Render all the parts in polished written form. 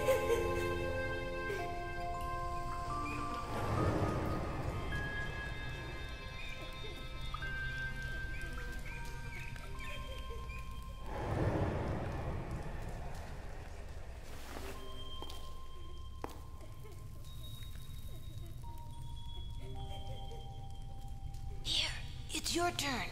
It's your turn.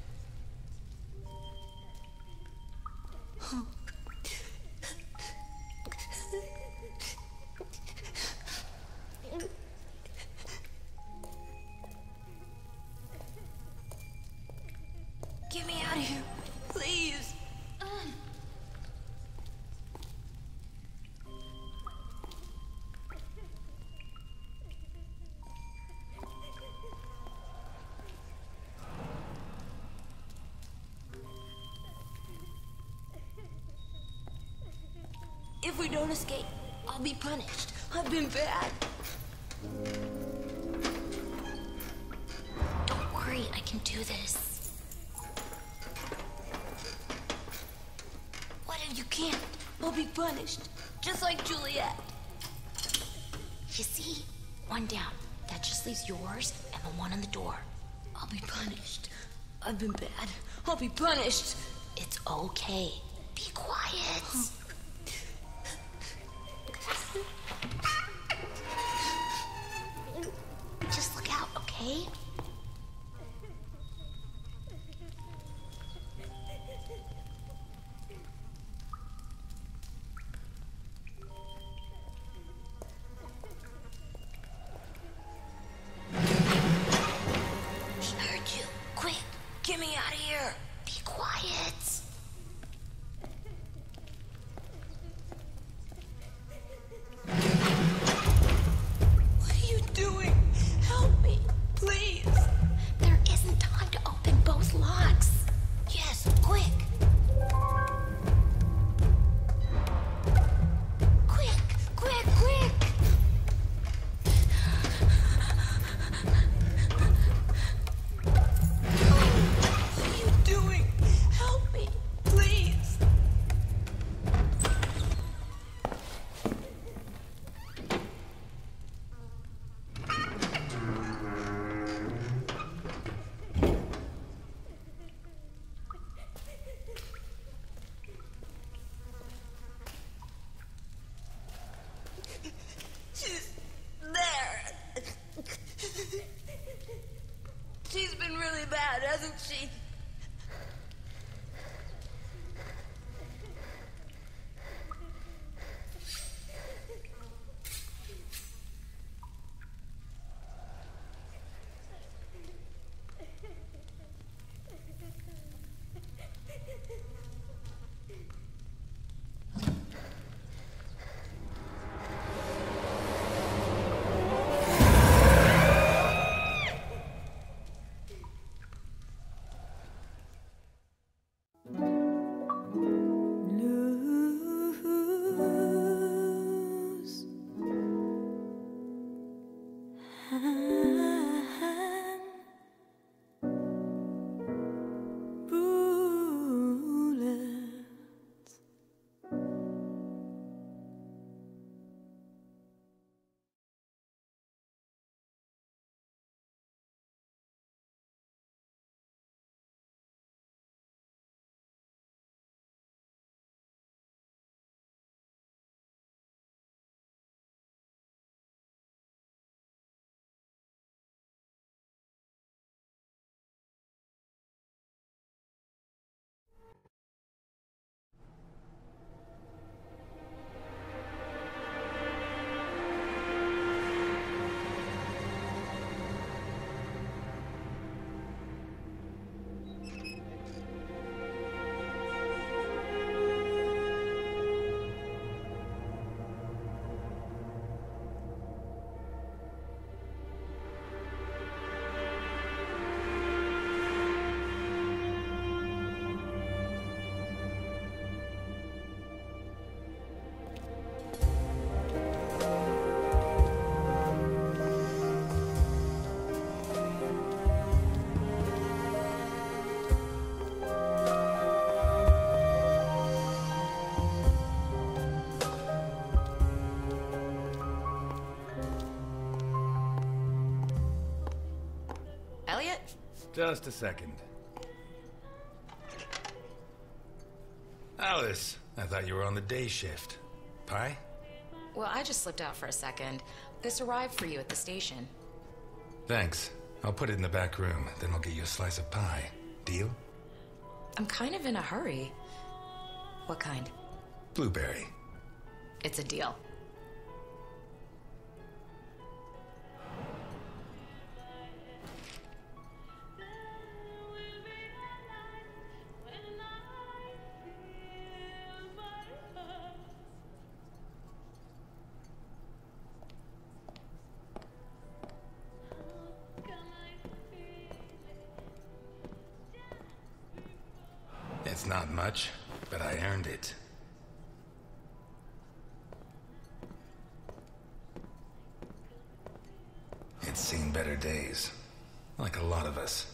Get me out of here, please. If we don't escape, I'll be punished. I've been bad. Don't worry, I can do this. What if you can't? I'll be punished, just like Juliet. You see? One down. That just leaves yours and the one on the door. I'll be punished. I've been bad. I'll be punished. It's okay. Be quiet. Just look out, okay? He heard you. Quick, get me out of here. Be quiet. What are you doing? Help me, please. Just a second. Alice, I thought you were on the day shift. Pie? Well, I just slipped out for a second. This arrived for you at the station. Thanks. I'll put it in the back room, then I'll get you a slice of pie. Deal? I'm kind of in a hurry. What kind? Blueberry. It's a deal. It's not much, but I earned it. It's seen better days, like a lot of us.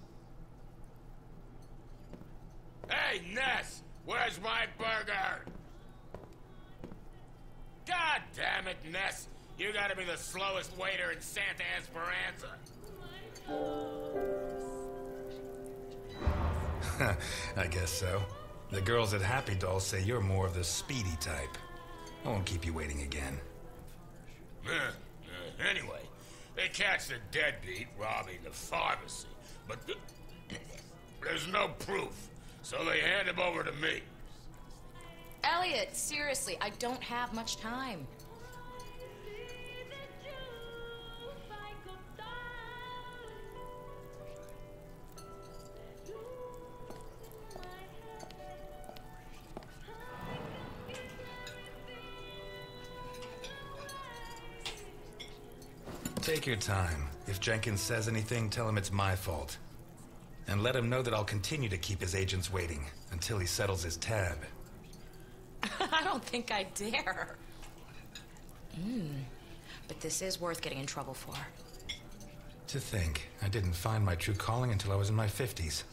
Hey, Ness! Where's my burger? God damn it, Ness! You gotta be the slowest waiter in Santa Esperanza. I guess so. The girls at Happy Doll say you're more of the speedy type. I won't keep you waiting again. Anyway, they catch the deadbeat robbing the pharmacy, but there's no proof, so they hand him over to me. Elliot, seriously, I don't have much time. Take your time. If Jenkins says anything, tell him it's my fault. And let him know that I'll continue to keep his agents waiting until he settles his tab. I don't think I dare. But this is worth getting in trouble for. To think, I didn't find my true calling until I was in my 50s.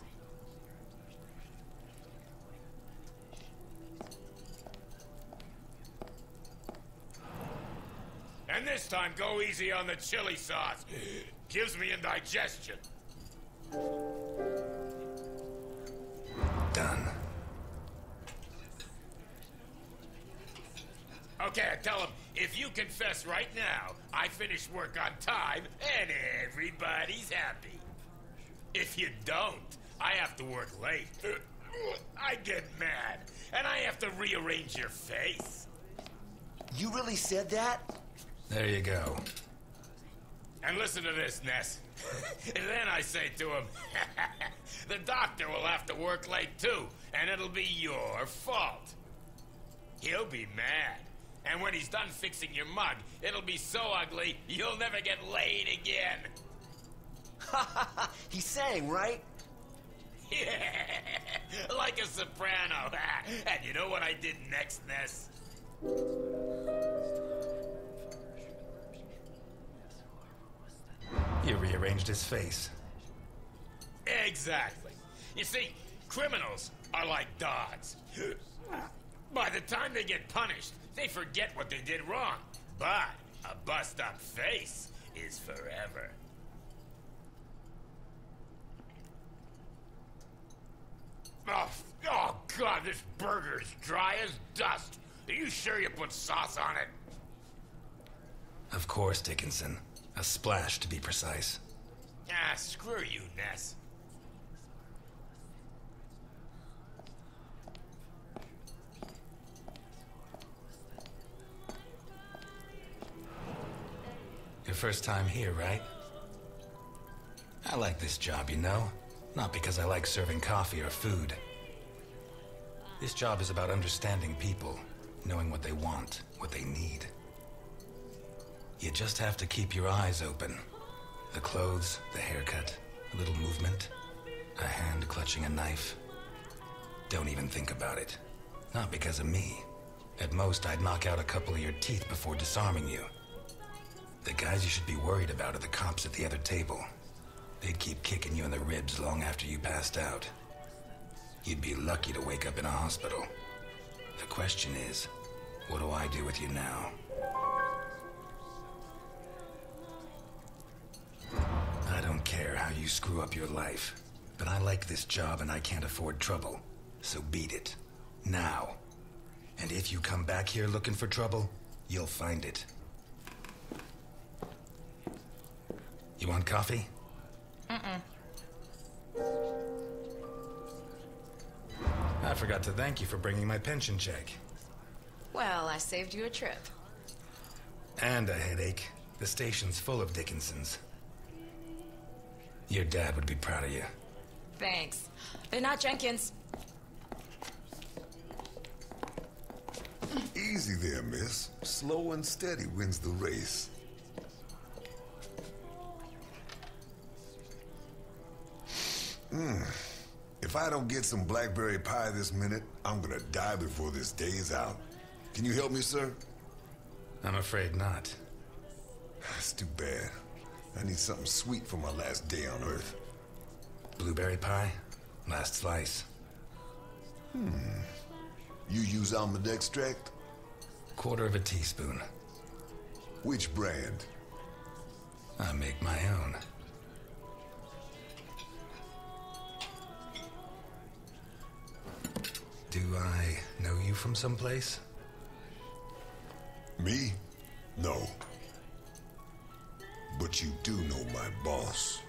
And this time, go easy on the chili sauce. Gives me indigestion. Done. Okay, I tell him, if you confess right now, I finish work on time, and everybody's happy. If you don't, I have to work late. I get mad, and I have to rearrange your face. You really said that? There you go. And listen to this, Ness. And then I say to him, the doctor will have to work late too, and it'll be your fault. He'll be mad. And when he's done fixing your mug, it'll be so ugly, you'll never get laid again. He sang, right? Yeah, like a soprano. And you know what I did next, Ness? You rearranged his face. Exactly. You see, criminals are like dogs. By the time they get punished, they forget what they did wrong. But a bust-up face is forever. Oh, God, this burger is dry as dust. Are you sure you put sauce on it? Of course, Dickinson. A splash, to be precise. Ah, screw you, Ness. Your first time here, right? I like this job, you know? Not because I like serving coffee or food. This job is about understanding people, knowing what they want, what they need. You just have to keep your eyes open. The clothes, the haircut, a little movement, a hand clutching a knife. Don't even think about it. Not because of me. At most, I'd knock out a couple of your teeth before disarming you. The guys you should be worried about are the cops at the other table. They'd keep kicking you in the ribs long after you passed out. You'd be lucky to wake up in a hospital. The question is, what do I do with you now? I don't care how how you screw up your life. But I like this job and I can't afford trouble. So beat it. Now. And if you come back here looking for trouble, you'll find it. You want coffee? I forgot to thank you for bringing my pension check. Well, I saved you a trip. And a headache. The station's full of Dickinsons. Your dad would be proud of you. Thanks. They're not Jenkins. Easy there, miss. Slow and steady wins the race. If I don't get some blackberry pie this minute, I'm gonna die before this day is out. Can you help me, sir? I'm afraid not. That's too bad. I need something sweet for my last day on Earth. Blueberry pie? Last slice. You use almond extract? Quarter of a teaspoon. Which brand? I make my own. Do I know you from someplace? Me? No. But you do know my boss.